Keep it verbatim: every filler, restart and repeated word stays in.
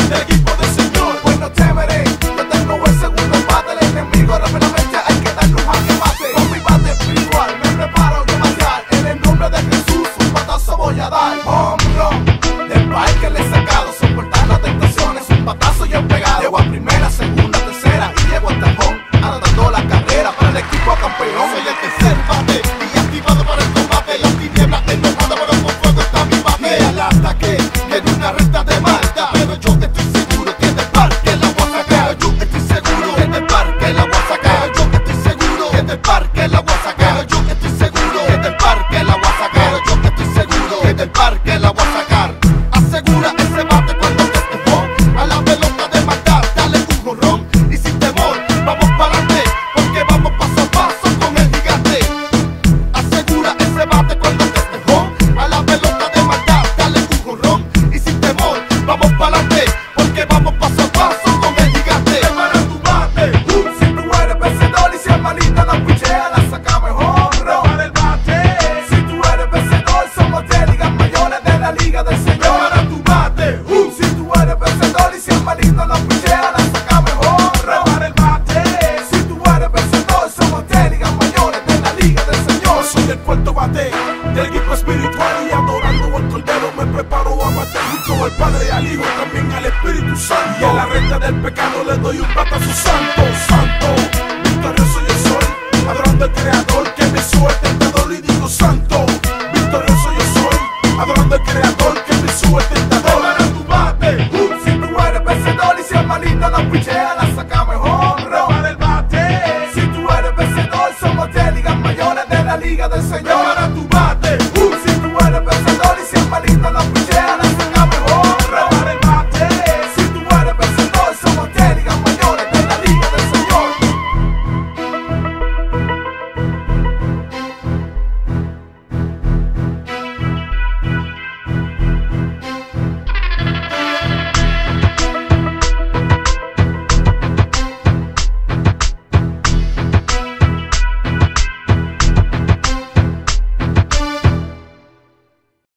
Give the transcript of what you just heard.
del equipo del Señor. Bueno, chévere, yo tengo el segundo bate. El enemigo rápidamente hay que darle un jaque mate. Con mi bate espiritual me preparo yo matar. En el nombre de Jesús un batazo voy a dar. Home run, del país que le he sacado. Soportar las tentaciones, un batazo yo he pegado. Llego a primera, segunda, tercera y llego al tajón. Anotando la carrera para el equipo campeón. Soy el tercer bate y activado para el combate. Las tinieblas enojadas, pero con fuego está mi bate. Me al ataque, en una recta de maldad, pero yo estoy seguro que del parque la voy a sacar. Yo estoy seguro que del parque la voy a sacar. Yo estoy seguro que del parque la voy a sacar. Yo estoy seguro que del parque la voy a sacar. Yo estoy seguro que del parque la voy a sacar. Asegura ese bate cuando te despejó. A la pelota de maldad, dale un jorrón y sin temor, vamos para adelante, porque vamos paso a paso con el gigante. Asegura ese bate cuando te despejó. A la pelota de maldad, dale un jorrón y sin temor, vamos para adelante, porque vamos paso a paso con el gigante. Prepara tu bate, uh, si tú eres vencedor y si el manito no pichea, la saca mejor. Prepara el bate, Si tú eres vencedor, somos de ligas mayores de la Liga del Señor. prepara tu bate, Uh, si tú eres vencedor y si el manito no pichea, la saca mejor. prepara el bate. Si tú eres vencedor, somos de ligas mayores de la Liga del Señor. Yo soy el cuarto bate del equipo espiritual y adorando al Cordero me preparo a bater junto al Padre, al Hijo, también al Espíritu Santo. Y a la recta del pecado le doy un batazo santo, santo. Victorioso yo soy, adorando al Creador que me suelte.